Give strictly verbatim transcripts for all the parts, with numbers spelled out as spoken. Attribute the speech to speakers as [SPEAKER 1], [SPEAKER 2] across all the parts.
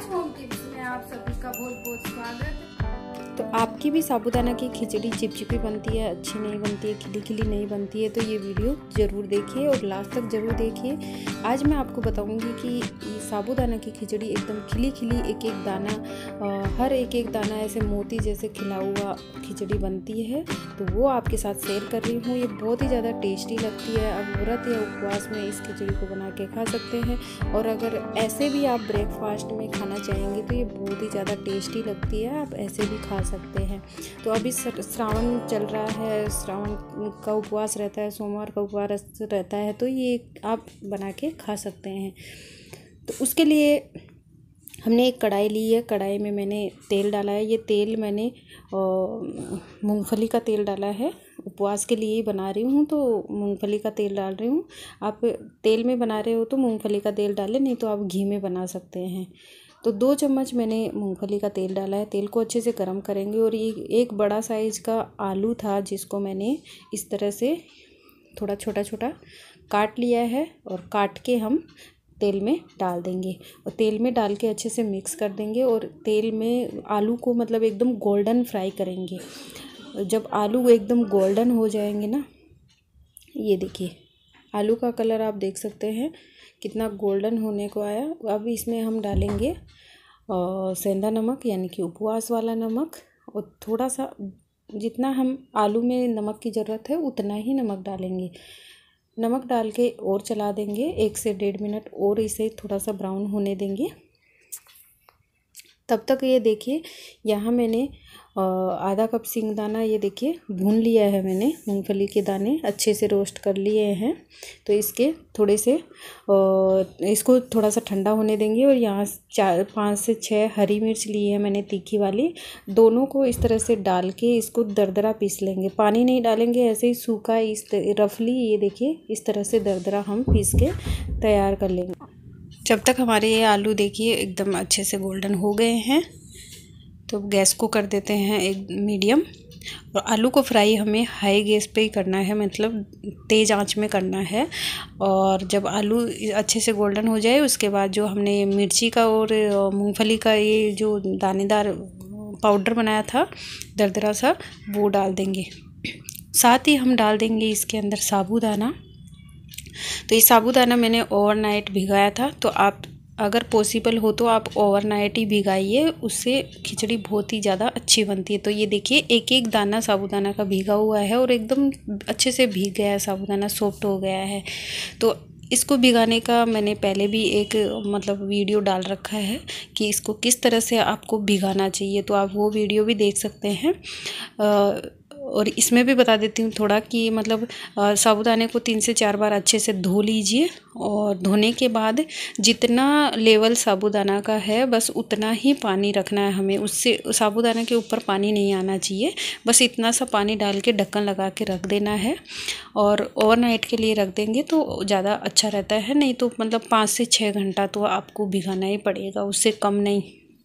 [SPEAKER 1] Home tips में आप सभी का बहुत बहुत स्वागत।
[SPEAKER 2] तो आपकी भी साबूदाना की खिचड़ी चिपचिपी बनती है, अच्छी नहीं बनती है, खिली खिली नहीं बनती है, तो ये वीडियो ज़रूर देखिए और लास्ट तक ज़रूर देखिए। आज मैं आपको बताऊंगी कि ये साबूदाना की खिचड़ी एकदम खिली खिली एक एक दाना आ, हर एक एक दाना ऐसे मोती जैसे खिला हुआ खिचड़ी बनती है, तो वो आपके साथ शेयर कर रही हूँ। ये बहुत ही ज़्यादा टेस्टी लगती है। आप व्रत या उपवास में इस खिचड़ी को बना के खा सकते हैं, और अगर ऐसे भी आप ब्रेकफास्ट में खाना चाहेंगे तो ये बहुत ही ज़्यादा टेस्टी लगती है, आप ऐसे भी खा सकते हैं। तो अभी श्रावण चल रहा है, श्रावण का उपवास रहता है, सोमवार का उपवास रहता है, तो ये आप बना के खा सकते हैं। तो उसके लिए हमने एक कढ़ाई ली है, कढ़ाई में मैंने तेल डाला है। ये तेल मैंने मूंगफली का तेल डाला है, उपवास के लिए ही बना रही हूँ तो मूंगफली का तेल डाल रही हूँ। आप तेल में बना रहे हो तो मूंगफली का तेल डालें, नहीं तो आप घी में बना सकते हैं। तो दो चम्मच मैंने मूंगफली का तेल डाला है। तेल को अच्छे से गर्म करेंगे, और ये एक बड़ा साइज़ का आलू था जिसको मैंने इस तरह से थोड़ा छोटा छोटा काट लिया है, और काट के हम तेल में डाल देंगे और तेल में डाल के अच्छे से मिक्स कर देंगे। और तेल में आलू को मतलब एकदम गोल्डन फ्राई करेंगे। जब आलू एकदम गोल्डन हो जाएंगे ना, ये देखिए आलू का कलर आप देख सकते हैं कितना गोल्डन होने को आया। अब इसमें हम डालेंगे सेंधा नमक, यानी कि उपवास वाला नमक, और थोड़ा सा जितना हम आलू में नमक की ज़रूरत है उतना ही नमक डालेंगे। नमक डाल के और चला देंगे एक से डेढ़ मिनट, और इसे थोड़ा सा ब्राउन होने देंगे। तब तक ये देखिए यहाँ मैंने आधा कप सिंगदाना ये देखिए भून लिया है मैंने। मूंगफली के दाने अच्छे से रोस्ट कर लिए हैं, तो इसके थोड़े से इसको थोड़ा सा ठंडा होने देंगे। और यहाँ चार पाँच से छः हरी मिर्च ली है मैंने तीखी वाली, दोनों को इस तरह से डाल के इसको दरदरा पीस लेंगे। पानी नहीं डालेंगे, ऐसे ही सूखा इस रफली ये देखिए इस तरह से दरदरा हम पीस के तैयार कर लेंगे। जब तक हमारे ये आलू देखिए एकदम अच्छे से गोल्डन हो गए हैं, तो गैस को कर देते हैं एक मीडियम। और आलू को फ्राई हमें हाई गैस पे ही करना है, मतलब तेज़ आंच में करना है। और जब आलू अच्छे से गोल्डन हो जाए उसके बाद जो हमने मिर्ची का और मूंगफली का ये जो दानेदार पाउडर बनाया था दरदरा सा, वो डाल देंगे। साथ ही हम डाल देंगे इसके अंदर साबूदाना। तो ये साबूदाना मैंने ओवरनाइट भिगाया था, तो आप अगर पॉसिबल हो तो आप ओवरनाइट ही भिगाइए, उससे खिचड़ी बहुत ही ज़्यादा अच्छी बनती है। तो ये देखिए एक एक दाना साबूदाना का भीगा हुआ है, और एकदम अच्छे से भीग गया है, साबूदाना सॉफ्ट हो गया है। तो इसको भिगाने का मैंने पहले भी एक मतलब वीडियो डाल रखा है कि इसको किस तरह से आपको भिगाना चाहिए, तो आप वो वीडियो भी देख सकते हैं। आ, और इसमें भी बता देती हूँ थोड़ा कि मतलब साबूदाने को तीन से चार बार अच्छे से धो लीजिए, और धोने के बाद जितना लेवल साबूदाना का है बस उतना ही पानी रखना है हमें। उससे साबूदाना के ऊपर पानी नहीं आना चाहिए, बस इतना सा पानी डाल के ढक्कन लगा के रख देना है। और ओवरनाइट के लिए रख देंगे तो ज़्यादा अच्छा रहता है, नहीं तो मतलब पाँच से छः घंटा तो आपको भिगाना ही पड़ेगा, उससे कम नहीं।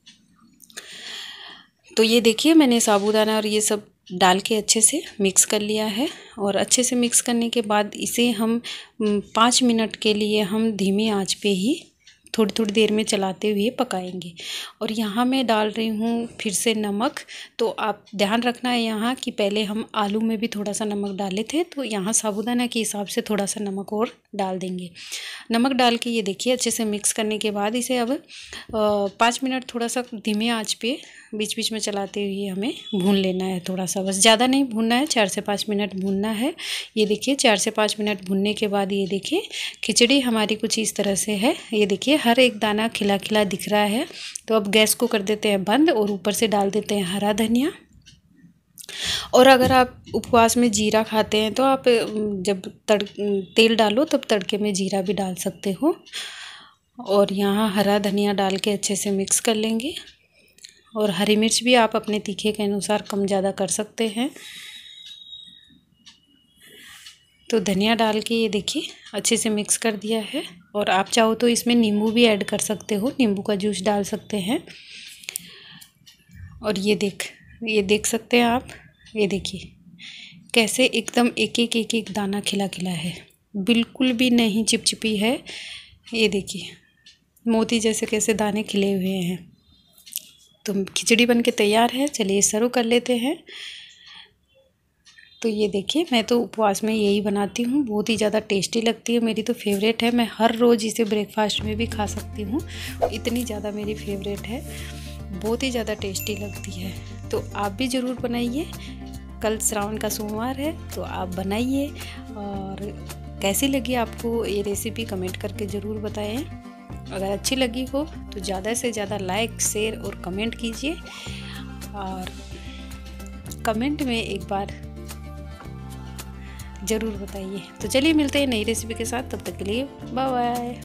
[SPEAKER 2] तो ये देखिए मैंने साबूदाना और ये सब डाल के अच्छे से मिक्स कर लिया है। और अच्छे से मिक्स करने के बाद इसे हम पाँच मिनट के लिए हम धीमी आंच पे ही थोड़ी थोड़ी देर में चलाते हुए पकाएंगे। और यहाँ मैं डाल रही हूँ फिर से नमक। तो आप ध्यान रखना है यहाँ कि पहले हम आलू में भी थोड़ा सा नमक डाले थे, तो यहाँ साबूदाना के हिसाब से थोड़ा सा नमक और डाल देंगे। नमक डाल के ये देखिए अच्छे से मिक्स करने के बाद इसे अब पाँच मिनट थोड़ा सा धीमे आंच पे बीच बीच में चलाते हुए हमें भून लेना है थोड़ा सा, बस ज़्यादा नहीं भूनना है, चार से पाँच मिनट भूनना है। ये देखिए चार से पाँच मिनट भूनने के बाद ये देखिए खिचड़ी हमारी कुछ इस तरह से है। ये देखिए हर एक दाना खिला खिला दिख रहा है। तो अब गैस को कर देते हैं बंद, और ऊपर से डाल देते हैं हरा धनिया। और अगर आप उपवास में जीरा खाते हैं तो आप जब तड़ तेल डालो तब तड़के में जीरा भी डाल सकते हो। और यहाँ हरा धनिया डाल के अच्छे से मिक्स कर लेंगे। और हरी मिर्च भी आप अपने तीखे के अनुसार कम ज़्यादा कर सकते हैं। तो धनिया डाल के ये देखिए अच्छे से मिक्स कर दिया है। और आप चाहो तो इसमें नींबू भी ऐड कर सकते हो, नींबू का जूस डाल सकते हैं। और ये देख ये देख सकते हैं आप, ये देखिए कैसे एकदम एक एक एक एक दाना खिला खिला है, बिल्कुल भी नहीं चिपचिपी है। ये देखिए मोती जैसे कैसे दाने खिले हुए हैं। तो खिचड़ी बन के तैयार है, चलिए सर्व कर लेते हैं। तो ये देखिए, मैं तो उपवास में यही बनाती हूँ, बहुत ही ज़्यादा टेस्टी लगती है, मेरी तो फेवरेट है। मैं हर रोज़ इसे ब्रेकफास्ट में भी खा सकती हूँ, इतनी ज़्यादा मेरी फेवरेट है, बहुत ही ज़्यादा टेस्टी लगती है। तो आप भी ज़रूर बनाइए। कल श्रावण का सोमवार है, तो आप बनाइए। और कैसी लगी आपको ये रेसिपी कमेंट करके ज़रूर बताएं। अगर अच्छी लगी हो तो ज़्यादा से ज़्यादा लाइक, शेयर और कमेंट कीजिए। और कमेंट में एक बार ज़रूर बताइए। तो चलिए मिलते हैं नई रेसिपी के साथ, तब तक के लिए बाय बाय।